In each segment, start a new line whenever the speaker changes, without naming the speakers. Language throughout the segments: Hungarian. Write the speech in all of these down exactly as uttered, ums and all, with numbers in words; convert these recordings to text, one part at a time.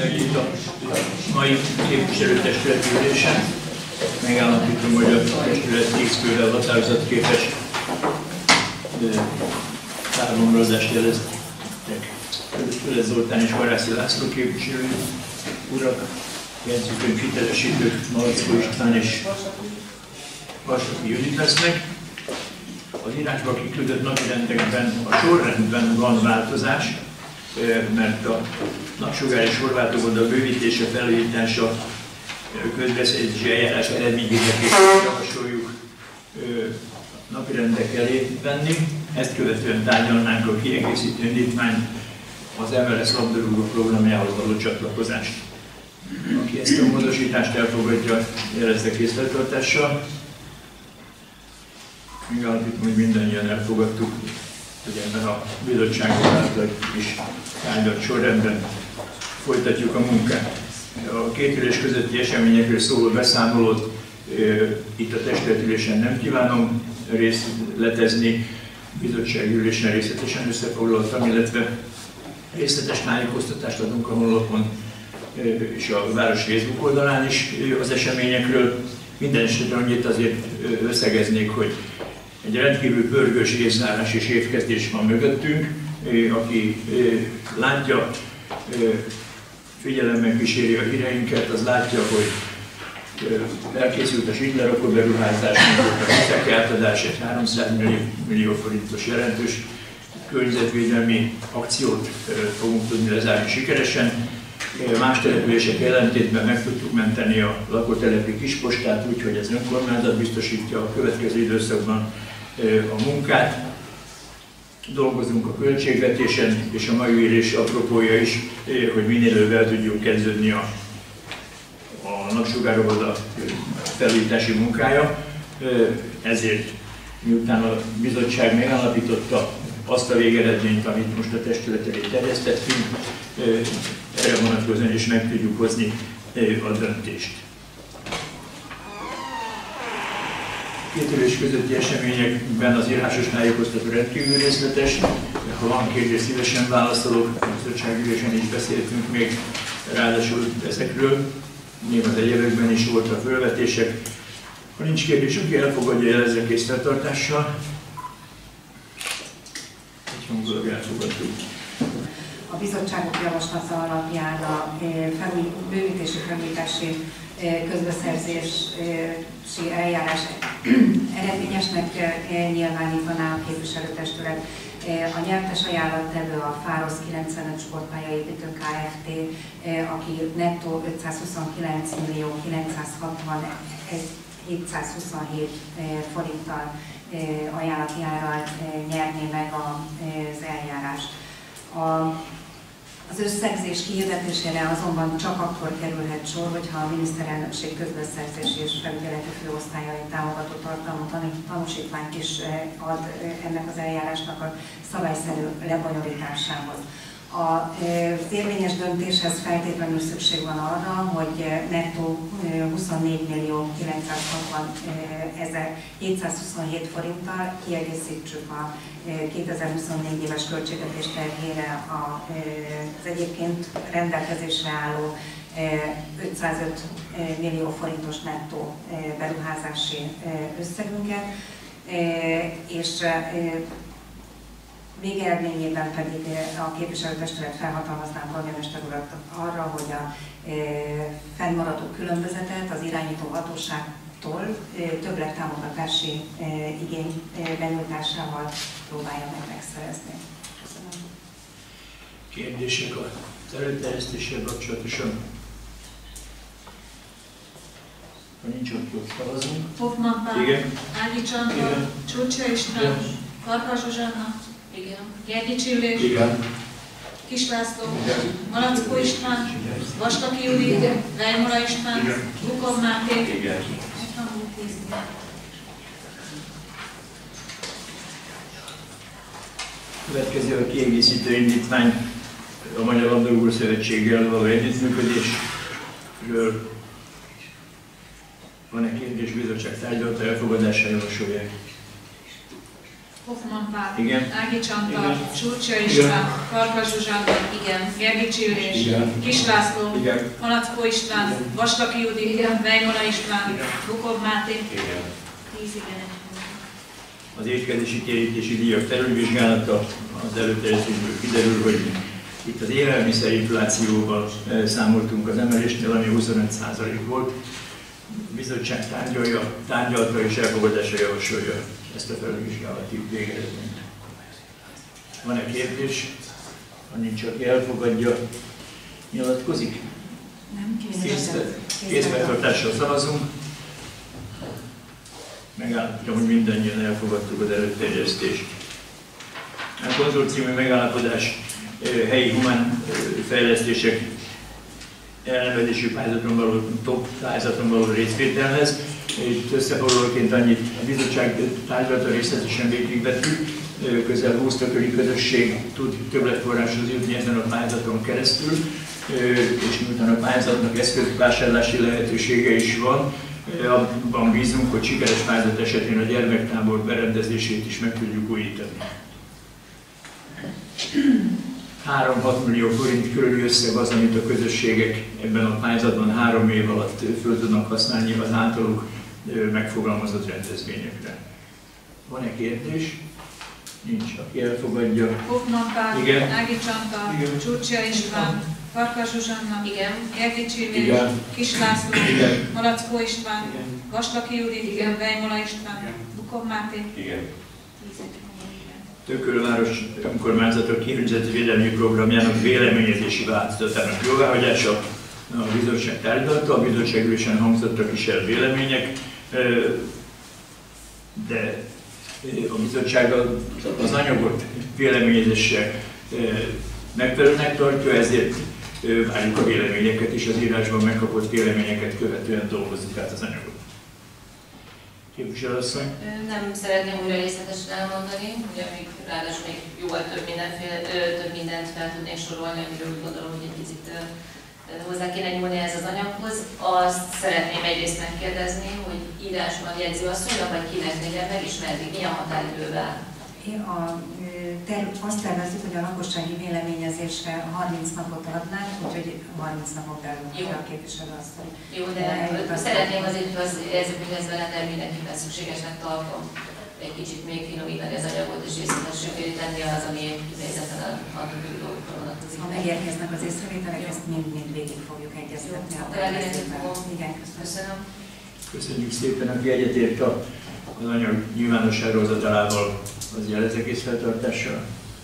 itt a mai képviselőtestületi ülésen. Megállapítom, hogy a testület tíz fővel határozatképes táromrazást jeleztek. Földet Zoltán és Varászi László képviselő urak, jegyzőkönyv hitelesítők Malackó István és Varsaki Judit lesznek. Az írásban kiküldött napirendekben a sorrendben van változás, mert a napsugári sorváltógonda bővítése, felújítása, közbeszerzési eljárás eredményeképpen javasoljuk napirendek elé venni. Ezt követően tárgyalnánk a kiegészítő indítványt, az em el es labdarúgó programjához való csatlakozást. Aki ezt a módosítást elfogadja, jelezze készfeltartással. Megállapítom, hogy mindannyian elfogadtuk, hogy ebben a bizottságban által is tárgyalt sorrendben folytatjuk a munkát. A két ülés közötti eseményekről szóló beszámolót e, itt a testületülésen nem kívánom részletezni, bizottsági ülésen részletesen összefoglaltam, illetve részletes tájékoztatást adunk a honlapon e, és a város Facebook oldalán is az eseményekről. Minden esetre annyit azért összegeznék, hogy egy rendkívül pörgős évzárás és évkezdés van mögöttünk. Aki látja, figyelemmel kíséri a híreinket, az látja, hogy elkészült a Zsidlerakó beruházás, a hitek átadás, egy háromszáz millió forintos jelentős környezetvédelmi akciót fogunk tudni lezárni sikeresen. Más települések ellentétben meg tudtuk menteni a lakótelepi kispostát, úgyhogy ez önkormányzat biztosítja a következő időszakban a munkát. Dolgozunk a költségvetésen, és a mai ülés apropója is, hogy minél előbb el tudjunk kezdődni a, a napsugárvoda felújítási munkája. Ezért, miután a bizottság megállapította azt a végeredményt, amit most a testület elé terjesztettünk, erre vonatkozóan is meg tudjuk hozni a döntést. Két ülés közötti eseményekben az írásos tájékoztató rendkívül részletes. Ha van kérdés, szívesen válaszolok, a bizottságülésen is beszéltünk még ráadásul ezekről. Még az egyebekben is voltak felvetések. Ha nincs kérdés, aki elfogadja, jelezze készfeltartással. Egyhangulag elfogadtuk.
A bizottságok javaslata alapján a felúj, bővítési felújítási közbeszerzési eljárás eredményesnek nyilvánítaná a képviselőtestület. A nyertes ajánlattevő a Fárosz kilencvenöt Sportpályaépítő Kft., aki nettó ötszázhuszonkilenc millió kilencszázhatvanezer hétszázhuszonhét forinttal ajánlati árral nyerné meg az eljárást. A Az összegzés kihirdetésére azonban csak akkor kerülhet sor, hogyha a miniszterelnökség közbeszerzési és felügyeleti főosztályai támogató tartalmú tanúsítványt is ad ennek az eljárásnak a szabályszerű lebonyolításához. Az érvényes döntéshez feltétlenül szükség van arra, hogy nettó huszonnégy millió kilencszázhatvanezer hétszázhuszonhét forinttal kiegészítsük a kétezer-huszonnégy éves költségvetés terhére az egyébként rendelkezésre álló ötszázöt millió forintos nettó beruházási összegünket, és végeredményében pedig a képviselőtestület felhatalmazná a polgármester urat arra, hogy a fennmaradó különbözetet az irányító hatóságtól többlettámogatási igény benyújtásával próbálja meg megszerezni. Köszönöm.
Kérdések a előterjesztéssel kapcsolatosan? Ha nincs, akkor szavazunk.
Hoffmann Pál, Ági Csandor, Csurcsa István, Farkas Zsuzsanna, Gyergyi Illés, Kis László, Malackó István, Vastaki Judit, Vejmora István, Bukov Máté.
Következő a kiegészítő indítvány a Magyar Labdarúgó Szövetséggel való együttműködésről. Van-e kérdés, bizottság tárgyalata elfogadásra javasolják?
Hoffman Pál,
Igen.
Ági Csanta,
Igen.
Csurcsia István, Farkas Zsuzsanna, igen. Gergicsi Illés, Kis László,
Igen.
Malackó István, Vaslaki Judit, Vejmola István, Bukov Máté, tíz igen, egy nem.
Az étkezési térítési díjak felülvizsgálata, az előterjesztésből kiderül, hogy itt az élelmiszerinflációval számoltunk az emelésnél, ami huszonöt százalék volt. A bizottság tárgyalja, tárgyalta és elfogadásra javasolja ezt a felülvizsgálati végeredményt. Van-e kérdés? Ha nincs, aki elfogadja, nyilatkozik?
Nem,
Készfeltartással szavazunk. Megállapítom, hogy mindannyian elfogadtuk az előterjesztést. A konzorciumi megállapodás helyi humán fejlesztések elnevezésű pályázaton való, top pályázaton való részvételhez. Itt összefoglalóként annyit, a bizottság tárgyalata részletesen végigvettük, közel húsz tököli közösség tud többletforráshoz jutni ezen a pályázaton keresztül, és miután a pályázatnak eszközvásárlási lehetősége is van, abban bízunk, hogy sikeres pályázat esetén a gyermektábor berendezését is meg tudjuk újítani. három-hat millió forint körüli összeg az, amit a közösségek ebben a pályázatban három év alatt föl tudnak használni az általuk megfogalmazott rendezvényekre. Van-e kérdés? Nincs, aki elfogadja.
Hoffman Pál,
Igen.
Ági Csanta,
Igen.
Csurcsia István, Farkas Zsuzsanna,
Igen.
Gergicsi Illés,
Igen.
Kis László,
Igen.
Malackó István,
Igen.
Vaslaki Judit,
Igen.
Vejmola István, Bukov Máté,
Igen.
tíz egy nem.
Tököl-város önkormányzatok környezetvédelmi programjának véleményezési változatának jóváhagyása. A bizottság tárgyalta, a bizottság ülésen hangzottak is el vélemények, de a bizottság az anyagot véleményezésre megfelelőnek tartja, ezért várjuk a véleményeket, és az írásban megkapott véleményeket követően dolgozzuk át az anyagot. Képviselőasszony?
Nem szeretném újra részletesen elmondani, ugye még ráadásul még jóval több, mindenféle, több mindent fel tudnék sorolni, amiről úgy gondolom, hogy egy picit hozzá kéne nyúlni ez az anyaghoz. Azt szeretném egyrészt megkérdezni, hogy írásban jegyző asszonynak, vagy kinek legyen megismerni, milyen határidővel?
A, terv, azt tervezzük, hogy a lakossági véleményezésre harminc napot adnánk, úgyhogy harminc napot belül a képviselőasszony.
Jó, de szeretném azért, hogy az érzőkönyvezben lenne mindenképpen szükségesnek tartom egy kicsit még finomítani az anyagot, és részletességé tenni az, ami kifejezetten a többi dolgokra vonatkozik.
Ha megérkeznek az észrevételek, ezt mind-mind végig fogjuk egyeztetni.
Jó, akkor elérhetünk.
Igen,
köszönöm.
Köszönjük szépen, aki egyetért az anyag nyilvánosságra hozatalával, az jelez egész feltartással.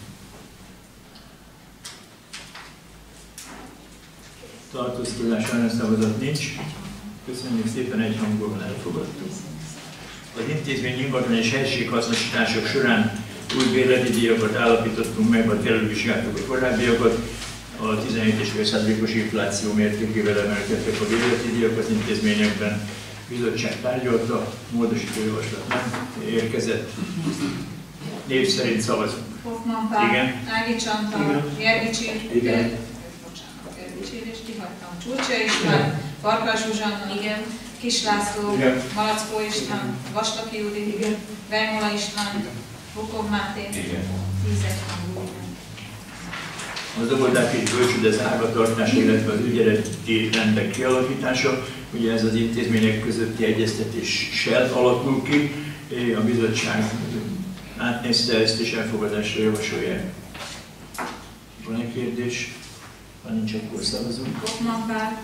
Tartózkodás ellenszavazat nincs. Köszönjük szépen, egyhangúan elfogadtuk. Az intézmény ingatlan és helységhasznosítások során új bérleti díjakat állapítottunk meg, vagy felülvizsgáltuk a korábbiakat. A tizenhét egész öt százalékos infláció mértékével emelkedtek a bérleti díjak az intézményekben. Bizottság tárgyalta, módosító javaslat nem érkezett. Név szerint szavazunk.
Hoffman Pál,
Igen.
Ági Csanta,
Igen.
Gergicsi,
Igen.
bocsánat, Gergicsi Illést kihagytam, Csurcsia István, Farkas Zsuzsanna,
Igen.
Kis László,
Igen.
Malackó István, Vaslaki Judit, Vejmola István, Bukov Máté,
Igen.
tíz egy hangú igen.
Az óvodák és bölcsőde zárvatartás, illetve az ügyeleti rendek kialakítása, ugye ez az intézmények közötti egyeztetéssel alakul ki, a bizottság átnézte ezt és elfogadásra javasolja. Van egy kérdés? Ha nincs, akkor szavazunk.
Hoffman Pál,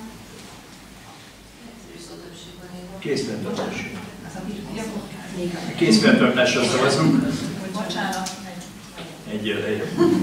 Készfeltartás. Készfeltartással szavazunk.
bocsánat,
Egyel egy.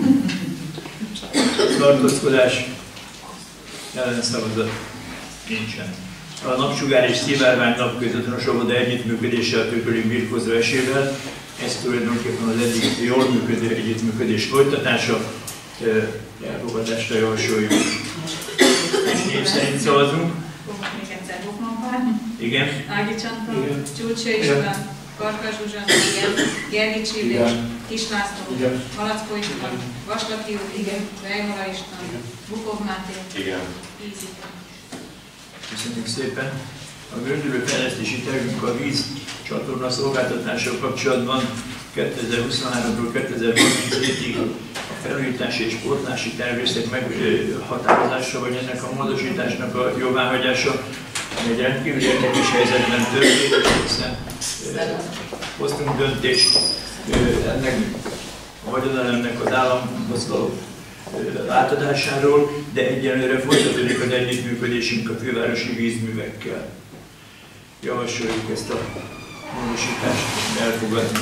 Tartózkodás, ellenszavazat nincsen. A napsugár és szivárvány napköznatos óvoda együttműködéssel a Tököli birkózó esével, ez tulajdonképpen az eddig jól működő együttműködés folytatása, elfogadásra javasoljuk. És név szerint szavazunk.
még egyszer Hoffman Pál,
Igen.
Ági Csanta,
Igen.
Csurcsia István, Farkas Zsuzsanna, Gergicsi Illés, Kis László,
Igen.
Malackó István, Vaslaki Judit, Vejmola István, Bukov Máté,
Igen.
tíz igen.
Köszönjük szépen. A gördülő fejlesztési tervünk a víz csatorna szolgáltatással kapcsolatban kétezer-huszonháromtól kétezer-harminchétig a felújítási és pótlási tervészet meghatározása, vagy ennek a módosításnak a jóváhagyása egy rendkívül érdekes helyzetben történik, hiszen hoztunk döntést ennek a vagyonelemnek az államhoz való átadásáról, de egyelőre folytatódik az együttműködésünk a fővárosi vízművekkel. Javasoljuk ezt a módosítást elfogadni.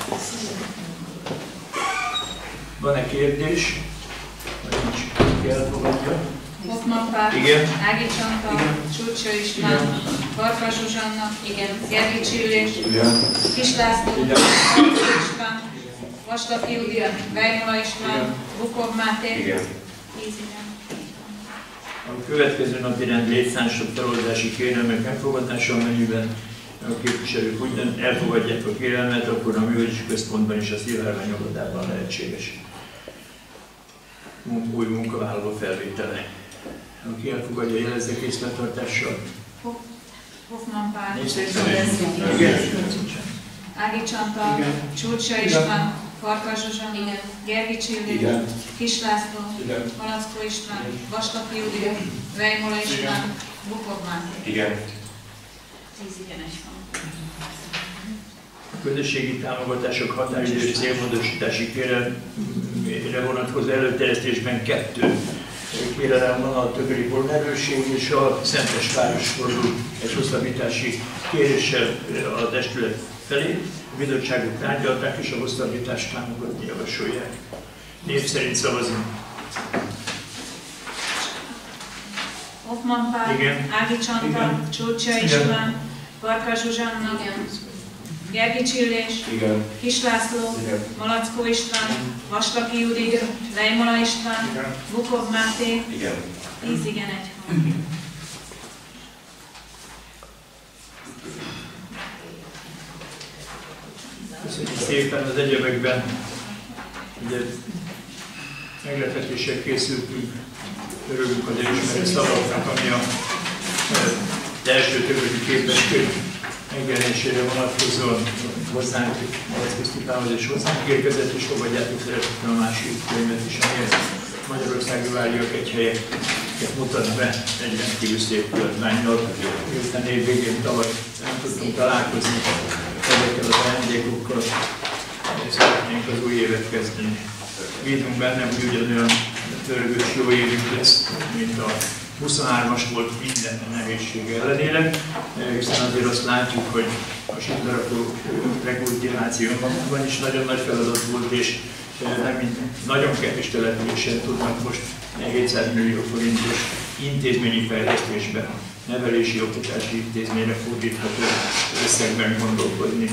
Van-e kérdés? Vagy nincs, ki elfogadja?
Hoffmann Pál, Ági Csanta, Csurcsa István, Farkas Zsuzsanna, Gergely Csillés, Kis László, Farkas István, Vastaki Júlia, Vejnola István, Bukov Máté, tíz igen.
A következő napi rend létszámsok feloldási kérelmek elfogadása, amennyiben a képviselők úgy elfogadják a kérelmet, akkor a művelési központban és a szilvárvány óvodában lehetséges új munkavállaló felvétele. Aki elfogadja, jelezze készlettartással.
Hoffmann Pál,
Igen.
Ági Csanta, Csurcsa István, Farkas Zsuzsanna, Gergely Csillés, Kis László, Malackó István, Vastaki Júlia, Vejnola István, Bukov Máté.
Igen.
tíz igen, egy van.
A közösségi támogatások határidős célmódosítási kérelmére vonatkozó előterjesztésben kettő kérelem van, a Tököli Polgárőrség és a Szentesváros fordul egy hosszabbítási kéréssel a testület felé. A bizottságok tárgyalták és a hosszabbítást támogatni javasolják. Név szerint szavazunk.
Hoffmann Pál,
Igen.
Ági Csanta, Csurcsa István, Farkas Zsuzsanna, Gergely Csillés,
Igen.
Kis László,
Igen.
Malackó István, Vastaki Júlia, Vejnola István, Bukov Máté,
Igen.
tíz igen, egy van.
Köszönjük szépen az egyebekben. Ugye meglepetéssel készültünk, örülünk az elismerő szavaknak, ami a az első többödi képeskönyv megjelenésére vonatkozóan hozzánk, Malackó Sztipánhoz és hozzánk érkezett, és fogadjátok szeretettel a másik könyvet is, ami Magyarországi Váriak egy helyeket mutat be egy rendkívül szép kiadvánnyal. Miután év végén tavaly nem tudtunk találkozni ezekkel az ajándékokkal, és szeretnénk az új évet kezdeni. Bízunk benne, hogy ugyanolyan törgős jó évünk lesz, mint a huszonhármas volt minden nehézség ellenére, hiszen azért azt látjuk, hogy a síklerakó rekultivációban is nagyon nagy feladat volt, és nem, nagyon kevés településen tudnak most hétszáz millió forintos intézményi fejlesztésben, nevelési, oktatási intézményre fordítható összegben gondolkodni.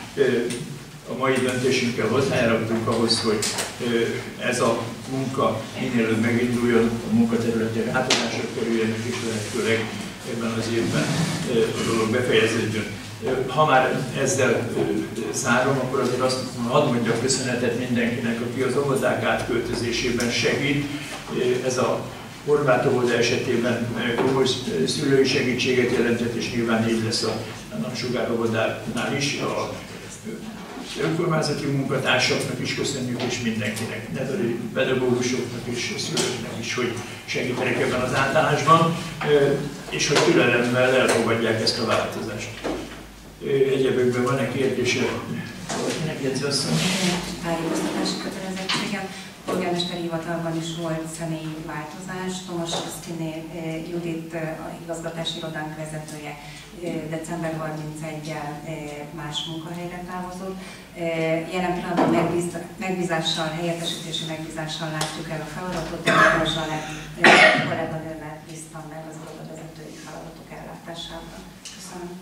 A mai döntésünkkel hozzájárultunk ahhoz, hogy ez a munka minél előbb meginduljon, a munkaterületek átadásra kerüljenek, és lehetőleg ebben az évben a dolog befejeződjön. Ha már ezzel zárom, akkor azért azt hadd mondjak köszönetet mindenkinek, aki az óvodák átköltözésében segít. Ez a Horváth óvoda esetében komoly szülői segítséget jelentett, és nyilván így lesz a Namsugár óvodánál is. A önkormányzati munkatársaknak is köszönjük, és mindenkinek, nevelő pedagógusoknak és szülőknek is, hogy segítenek ebben az átállásban, és hogy türelemmel elfogadják ezt a változást. Egyébként van-e kérdése? Valakinek jegyzi azt mondani?
Tájékoztatási kötelezettségem. A polgármesteri hivatalban is volt személyi változás. Tomaszewskiné Judit, a igazgatási irodánk vezetője, december harmincegyedikével más munkahelyre távozott. Jelen pillanatban megbízással, helyettesítési megbízással látjuk el a feladatot, de a Zsalett kolléganővel bíztam meg az irodavezetői feladatok ellátásában. Köszönöm.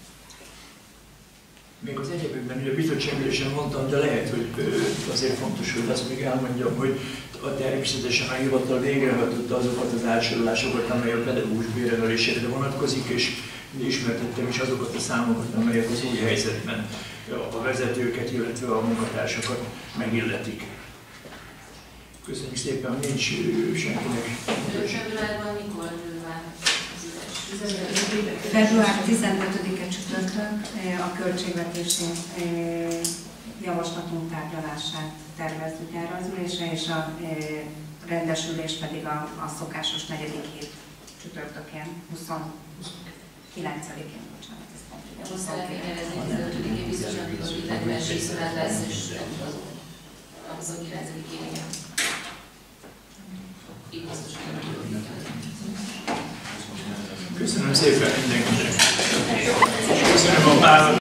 Még az egyébként, ugye a bizottságülésen mondtam, de lehet, hogy azért fontos, hogy azt még elmondjam, hogy a természetesen a hivatal végrehajtotta azokat az átsorlásokat, amely a pedagógus béremelésére vonatkozik, és ismertettem is azokat a számokat, amelyek az új helyzetben a vezetőket, illetve a munkatársakat megilletik. Köszönjük szépen, hogy nincs senkinek.
Februárban mikor már?
Február tizenötödike csütörtök a költségvetési javaslatunk tárgyalását tervezzük erre az ülésre, és a rendesülés pedig a, a szokásos negyedik hét csütörtökén, huszonkilencedikén, bocsánat, ez pont így.
Most szeretnék jelezni, hogy tizenötödikén biztosan tudod, hogy legmelső szünet lesz, és a huszonkilencedikén igen. Így biztosan tudod.
Köszönöm szépen mindenkinek. Köszönöm a párat.